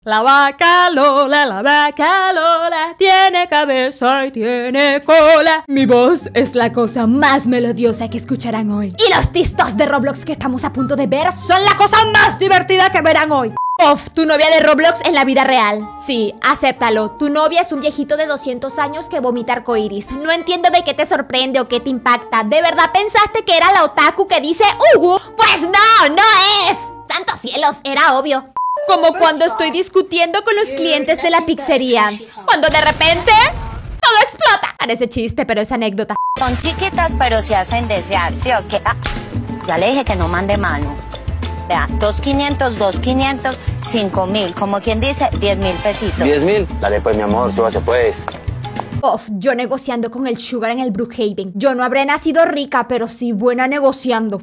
La vaca Lola, tiene cabeza y tiene cola. Mi voz es la cosa más melodiosa que escucharán hoy. Y los tistos de Roblox que estamos a punto de ver son la cosa más divertida que verán hoy. Puff, tu novia de Roblox en la vida real. Sí, acéptalo. Tu novia es un viejito de 200 años que vomita arcoiris. No entiendo de qué te sorprende o qué te impacta. ¿De verdad pensaste que era la otaku que dice Ugu? Pues no es. Santos cielos, era obvio. Como cuando estoy discutiendo con los clientes de la pizzería. Cuando de repente todo explota. Parece chiste, pero es anécdota. Son chiquitas, pero se hacen desear, ¿sí o qué? Ya le dije que no mande mano. Vea, 2.500, 2.500, 5.000. Como quien dice, 10.000 pesitos. 10.000. Dale pues, mi amor, súbase pues. Puff, yo negociando con el Sugar en el Brookhaven. Yo no habré nacido rica, pero sí buena negociando.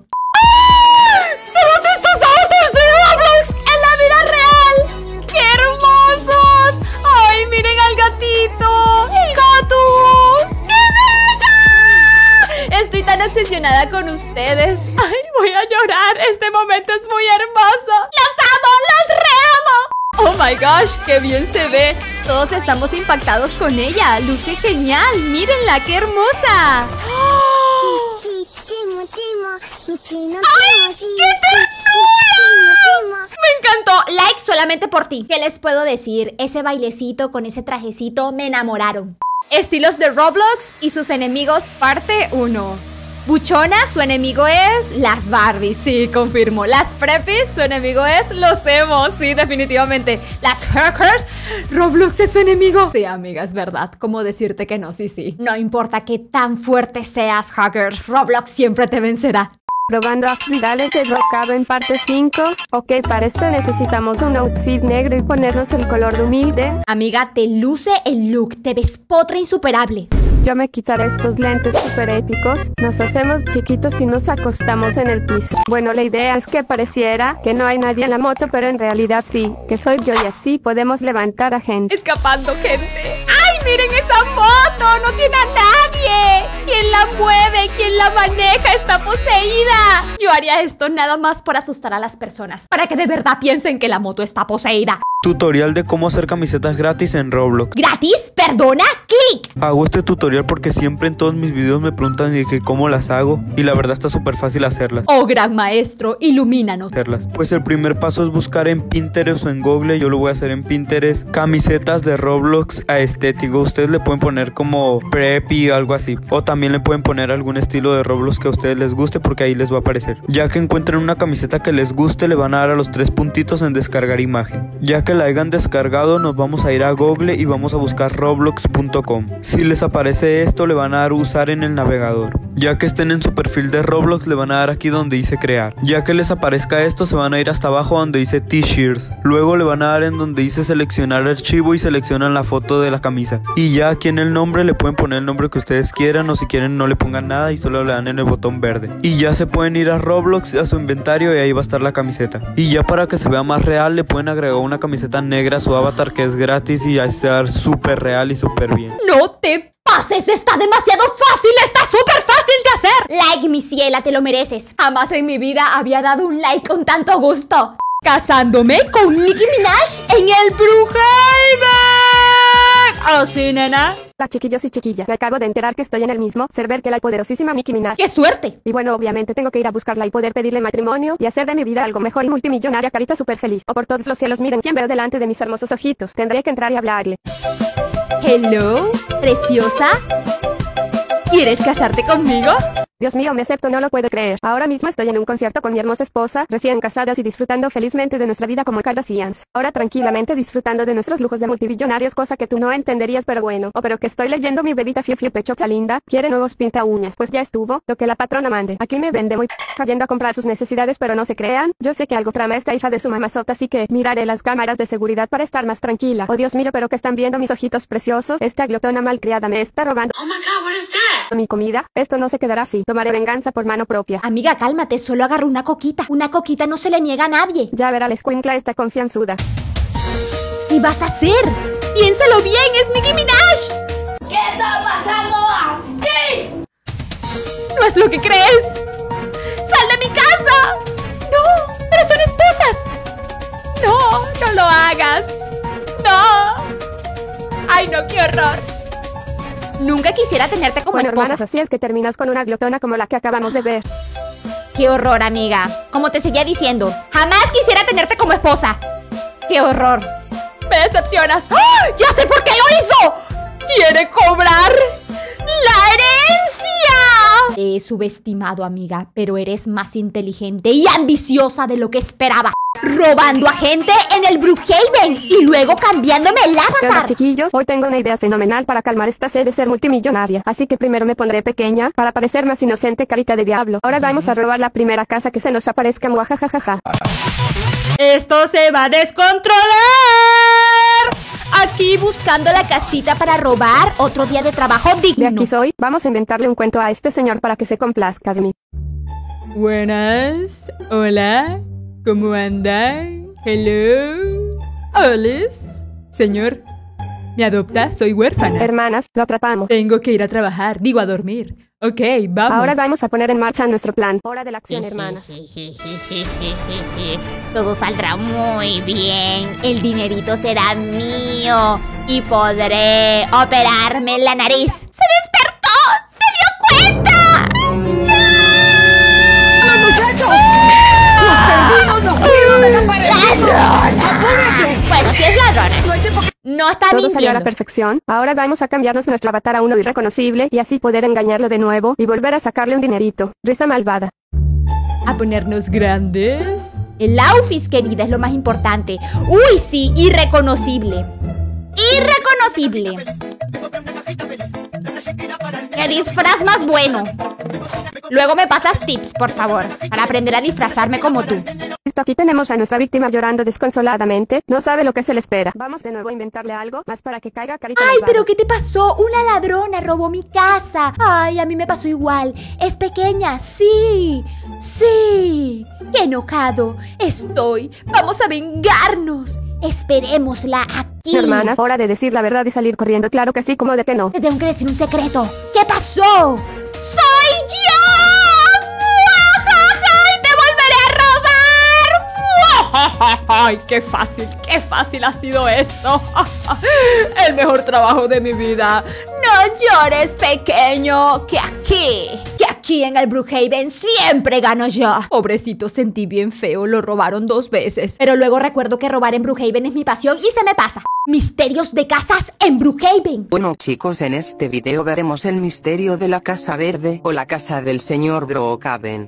Estoy tan obsesionada con ustedes. Ay, voy a llorar. Este momento es muy hermoso. ¡Los amo! ¡Los reamo! Oh my gosh, qué bien se ve. Todos estamos impactados con ella. Luce genial. Mírenla, qué hermosa. ¡Ay, qué ternura! Me encantó. Like solamente por ti. ¿Qué les puedo decir? Ese bailecito con ese trajecito me enamoraron. Estilos de Roblox y sus enemigos, parte 1. Buchona, su enemigo es las Barbies, sí, confirmo. Las Preppies, su enemigo es los emos, sí, definitivamente. Las Hackers, Roblox es su enemigo. Sí, amiga, es verdad. ¿Cómo decirte que no? Sí. No importa qué tan fuerte seas, Hacker, Roblox siempre te vencerá. Probando actividades de Brookhaven parte 5. Ok, para esto necesitamos un outfit negro y ponernos el color de humilde. Amiga, te luce el look, te ves potra insuperable. Yo me quitaré estos lentes super épicos. Nos hacemos chiquitos y nos acostamos en el piso. Bueno, la idea es que pareciera que no hay nadie en la moto, pero en realidad sí, que soy yo y así podemos levantar a gente. Escapando gente. ¡Ay, miren esa moto! ¡No tiene a nadie! ¿Quién la mueve? ¿Quién la maneja? ¡Está poseída! Yo haría esto nada más por asustar a las personas, para que de verdad piensen que la moto está poseída. Tutorial de cómo hacer camisetas gratis en Roblox. ¿Gratis? ¿Perdona? ¡Clic! Hago este tutorial porque siempre en todos mis videos me preguntan de que cómo las hago. Y la verdad está súper fácil hacerlas. Oh, gran maestro, ilumínanos. Pues el primer paso es buscar en Pinterest o en Google. Yo lo voy a hacer en Pinterest. Camisetas de Roblox aestético. Ustedes le pueden poner como preppy o algo así. O también le pueden poner algún estilo de Roblox que a ustedes les guste, porque ahí les va a aparecer. Ya que encuentren una camiseta que les guste, le van a dar a los 3 puntitos en descargar imagen. Ya que la hayan descargado, nos vamos a ir a Google y vamos a buscar roblox.com. Si les aparece esto, le van a dar usar en el navegador. Ya que estén en su perfil de Roblox, le van a dar aquí donde dice crear. Ya que les aparezca esto, se van a ir hasta abajo donde dice T-shirts. Luego le van a dar en donde dice seleccionar archivo y seleccionan la foto de la camisa. Y ya aquí en el nombre le pueden poner el nombre que ustedes quieran, o si quieren no le pongan nada y solo le dan en el botón verde. Y ya se pueden ir a Roblox, a su inventario, y ahí va a estar la camiseta. Y ya para que se vea más real, le pueden agregar una camiseta negra a su avatar que es gratis y ya sea súper real y súper bien. ¡No te pases! ¡Está demasiado fácil! ¡Está súper fácil de hacer! Like, mi ciela, te lo mereces. Jamás en mi vida había dado un like con tanto gusto. Casándome con Nicki Minaj en el Brookhaven. ¿Oh, sí, nena? Hola, chiquillos y chiquillas. Me acabo de enterar que estoy en el mismo server que la poderosísima Nicki Minaj. ¡Qué suerte! Y bueno, obviamente tengo que ir a buscarla y poder pedirle matrimonio y hacer de mi vida algo mejor y multimillonaria. Carita súper feliz. Oh, por todos los cielos, miren quién veo delante de mis hermosos ojitos. Tendré que entrar y hablarle. Hello, preciosa. ¿Quieres casarte conmigo? Dios mío, me acepto, no lo puedo creer. Ahora mismo estoy en un concierto con mi hermosa esposa, recién casadas y disfrutando felizmente de nuestra vida como Kardashians. Ahora tranquilamente disfrutando de nuestros lujos de multimillonarios, cosa que tú no entenderías, pero bueno. Oh, pero que estoy leyendo mi bebita Fiu Fiu Pechocha linda. Quiere nuevos pinta uñas. Pues ya estuvo, lo que la patrona mande. Aquí me vende muy yendo a comprar sus necesidades, pero no se crean. Yo sé que algo trama esta hija de su mamazota, así que miraré las cámaras de seguridad para estar más tranquila. Oh, Dios mío, pero que están viendo mis ojitos preciosos. Esta glotona malcriada me está robando. Oh my God, what is that? Mi comida. Esto no se quedará así. Tomaré venganza por mano propia. Amiga, cálmate, solo agarro una coquita. Una coquita no se le niega a nadie. Ya verá la escuincla esta confianzuda. ¿Qué vas a hacer? Piénsalo bien, es Nicki Minaj. ¿Qué está pasando aquí? No es lo que crees. ¡Sal de mi casa! No, pero son esposas. No, no lo hagas. no, qué horror. Nunca quisiera tenerte como Bueno, esposa. hermanas, así es que terminas con una glotona como la que acabamos de ver. Qué horror, amiga. Como te seguía diciendo, jamás quisiera tenerte como esposa. ¡Qué horror! ¡Me decepcionas! ¡Ah! ¡Ya sé por qué lo hizo! ¡Quiere cobrar la herencia! Te he subestimado, amiga, pero eres más inteligente y ambiciosa de lo que esperaba. Robando a gente en el Brookhaven y luego cambiándome el Hola, avatar. chiquillos, hoy tengo una idea fenomenal para calmar esta sed de ser multimillonaria. Así que primero me pondré pequeña para parecer más inocente, carita de diablo. Ahora vamos a robar la primera casa que se nos aparezca, muajajajaja. Esto se va a descontrolar. Aquí buscando la casita para robar. Otro día de trabajo De digno. aquí soy, vamos a inventarle un cuento a este señor para que se complazca de mí. Buenas. Hola. ¿Cómo andan? Hello. Alice. Señor, ¿me adopta? Soy huérfana. Hermanas, lo atrapamos. Tengo que ir a trabajar. Digo, a dormir. Ok, vamos. Ahora vamos a poner en marcha nuestro plan. Hora de la acción, hermanas. Todo saldrá muy bien. El dinerito será mío y podré operarme la nariz. ¡Se despertó! ¡Se dio cuenta! Bueno, si es ladrona. No está Todo salió a la mintiendo. perfección. Ahora vamos a cambiarnos nuestro avatar a uno irreconocible y así poder engañarlo de nuevo y volver a sacarle un dinerito. Risa malvada. A ponernos grandes. El outfit, querida, es lo más importante. Uy, sí, irreconocible. Irreconocible. ¡Qué disfraz más bueno! Luego me pasas tips, por favor, para aprender a disfrazarme como tú. Listo, aquí tenemos a nuestra víctima llorando desconsoladamente. No sabe lo que se le espera. Vamos de nuevo a inventarle algo más para que caiga, carita Ay, malvada. pero ¿qué te pasó? Una ladrona robó mi casa. Ay, a mí me pasó igual. Es pequeña, sí. Sí. Qué enojado estoy. Vamos a vengarnos. Esperémosla aquí. Hermanas, hora de decir la verdad y salir corriendo. Claro que sí, como de que no. Te tengo que decir un secreto. ¿Qué pasó? ¡Soy yo! ¡Muajaja! ¡Y te volveré a robar! ¡Ay, qué fácil ha sido esto! El mejor trabajo de mi vida. No llores, pequeño, que aquí en el Brookhaven siempre gano yo. Pobrecito, sentí bien feo, lo robaron 2 veces. Pero luego recuerdo que robar en Brookhaven es mi pasión y se me pasa. Misterios de casas en Brookhaven. Bueno chicos, en este video veremos el misterio de la Casa Verde o la casa del señor Brookhaven.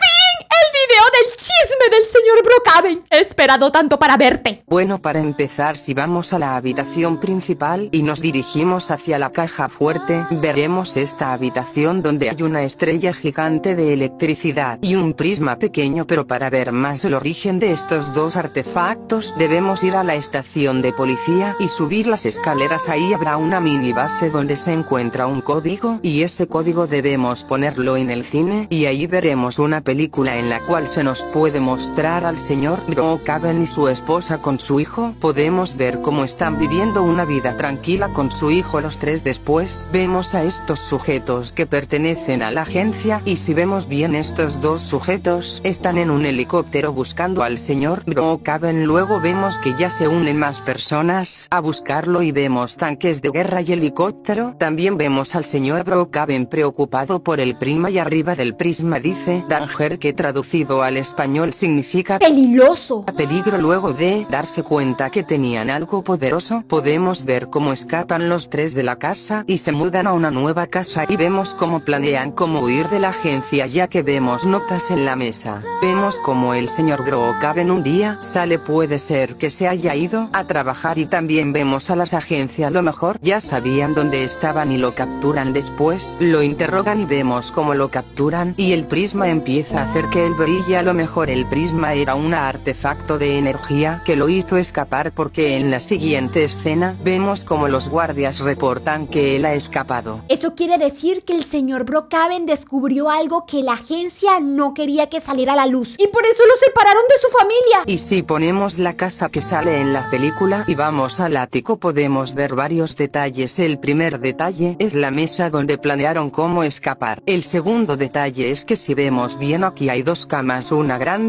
El video del chisme del señor Brookhaven. He esperado tanto para verte. Bueno, para empezar, si vamos a la habitación principal y nos dirigimos hacia la caja fuerte, veremos esta habitación donde hay una estrella gigante de electricidad y un prisma pequeño, pero para ver más el origen de estos dos artefactos, debemos ir a la estación de policía y subir las escaleras. Ahí habrá una mini base donde se encuentra un código y ese código debemos ponerlo en el cine y ahí veremos una película en la cual se nos puede mostrar al señor Brookhaven y su esposa con su hijo. Podemos ver cómo están viviendo una vida tranquila con su hijo los tres. Después vemos a estos sujetos que pertenecen a la agencia y si vemos bien, estos dos sujetos están en un helicóptero buscando al señor Brookhaven. Luego vemos que ya se unen más personas a buscarlo y vemos tanques de guerra y helicóptero. También vemos al señor Brookhaven preocupado por el prisma y arriba del prisma dice Danger, que traducido al español significa Peligroso. peligro. Luego de darse cuenta que tenían algo poderoso, podemos ver cómo escapan los tres de la casa y se mudan a una nueva casa y vemos cómo planean cómo huir de la agencia, ya que vemos notas en la mesa. Vemos como el señor Brookhaven un día sale, puede ser que se haya ido a trabajar, y también vemos a las agencias, a lo mejor ya sabían dónde estaban y lo capturan. Después lo interrogan y vemos cómo lo capturan y el prisma empieza a hacer que él brille. A lo mejor el prisma era un artefacto de energía que lo hizo escapar, porque en la siguiente escena vemos como los guardias reportan que él ha escapado. Eso quiere decir que el señor Brookhaven descubrió algo que la agencia no quería que saliera a la luz. Y por eso lo separaron de su familia. Y si ponemos la casa que sale en la película y vamos al ático, podemos ver varios detalles. El primer detalle es la mesa donde planearon cómo escapar. El segundo detalle es que si vemos bien, aquí hay dos camas, una grande y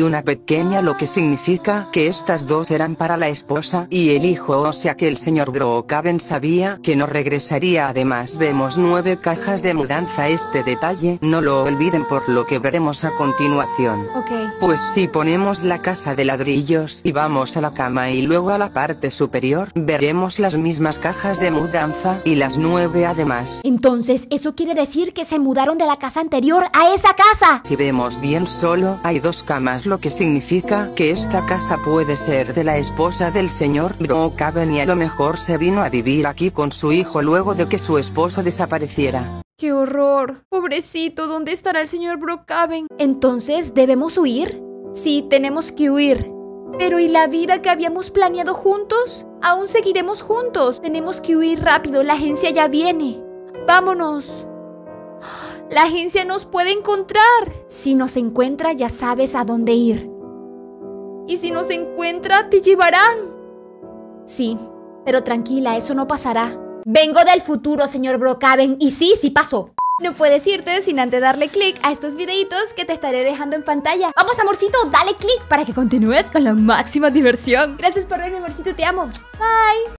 una pequeña, lo que significa que estas dos eran para la esposa y el hijo, o sea que el señor Brookhaven sabía que no regresaría. Además vemos 9 cajas de mudanza. Este detalle no lo olviden por lo que veremos a continuación. Ok. Pues si ponemos la casa de ladrillos y vamos a la cama y luego a la parte superior, veremos las mismas cajas de mudanza y las 9 además. Entonces, ¿eso quiere decir que se mudaron de la casa anterior a esa casa? Si vemos bien, solo hay 2 camas, lo que significa que esta casa puede ser de la esposa del señor Brookhaven y a lo mejor se vino a vivir aquí con su hijo luego de que su esposo desapareciera. ¡Qué horror! Pobrecito, ¿dónde estará el señor Brookhaven? Entonces, ¿debemos huir? Sí, tenemos que huir. Pero ¿y la vida que habíamos planeado juntos? Aún seguiremos juntos. Tenemos que huir rápido, la agencia ya viene. ¡Vámonos! La agencia nos puede encontrar. Si nos encuentra, ya sabes a dónde ir. Y si nos encuentra, te llevarán. Sí, pero tranquila, eso no pasará. Vengo del futuro, señor Brookhaven, y sí pasó. No puedes irte sin antes darle click a estos videitos que te estaré dejando en pantalla. Vamos, amorcito, dale click para que continúes con la máxima diversión. Gracias por verme, amorcito, te amo. Bye.